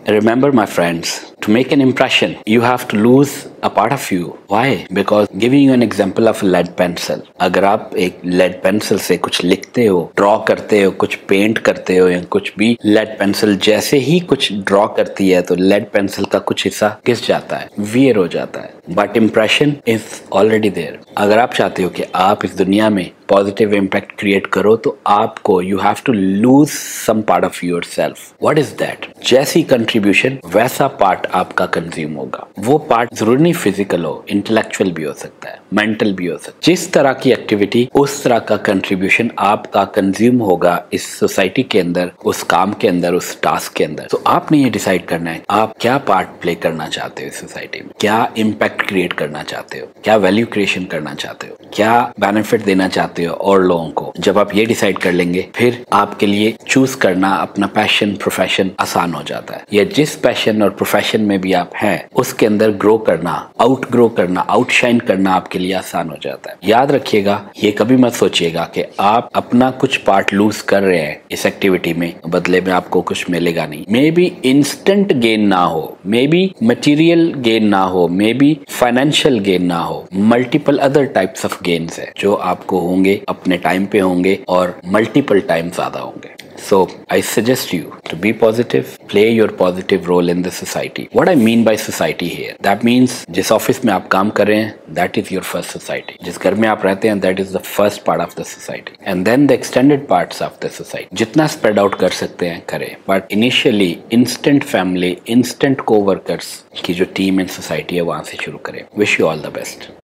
Remember, my friends, to make an impression, you have to lose a part of you. Why? Because giving you an example of a lead pencil. अगर आप एक lead pencil से कुछ लिखते हो, draw करते हो, कुछ पेंट करते हो या कुछ भी, lead pencil जैसे ही कुछ ड्रॉ करती है तो lead pencil का कुछ हिस्सा घिस जाता है, वियर हो जाता है. But impression is already there. अगर आप चाहते हो कि आप इस दुनिया में पॉजिटिव इम्पैक्ट क्रिएट करो तो आपको you have to lose some part of your self what is? That contribution वैसा पार्ट आपका कंज्यूम होगा. वो पार्ट जरूरी नहीं फिजिकल हो, इंटेलेक्चुअल भी हो सकता है, मेंटल भी हो सकता है. जिस तरह की एक्टिविटी उस तरह का कंट्रीब्यूशन आपका कंज्यूम होगा इस सोसाइटी के अंदर, उस काम के अंदर, उस टास्क के अंदर. तो आपने ये डिसाइड करना है आप क्या पार्ट प्ले करना चाहते हो इस सोसाइटी में, क्या इम्पैक्ट क्रिएट करना चाहते हो, क्या वैल्यू क्रिएशन करना चाहते हो, क्या बेनिफिट देना चाहते हो और लोगों को. जब आप ये डिसाइड कर लेंगे फिर आपके लिए चूज करना अपना पैशन प्रोफेशन आसान हो जाता है. या जिस पैशन और प्रोफेशन में भी आप हैं उसके अंदर ग्रो करना, आउट ग्रो करना, आउटशाइन करना आपके लिए आसान हो जाता है. याद रखिएगा, ये कभी मत सोचिएगा कि आप अपना कुछ पार्ट लूज कर रहे हैं इस एक्टिविटी में, बदले में आपको कुछ मिलेगा नहीं. मे बी इंस्टेंट गेन ना हो, मे बी मटीरियल गेन ना हो, मे बी फाइनेंशियल गेन ना हो, multiple other types of gains है जो आपको होंगे, अपने टाइम पे होंगे और मल्टीपल टाइम ज्यादा होंगे. So I suggest you to be positive, play your positive role in the society. What I mean by society here, that means जिस ऑफिस में आप काम कर रहे हैं, that is your first society. जिस घर में आप रहते हैं, that is the first part of the society. And then the extended parts of the society. जितना spread out कर सकते हैं करें. But initially, instant family, instant co-workers की जो team in society है वहाँ से शुरू करें. Wish you all the best.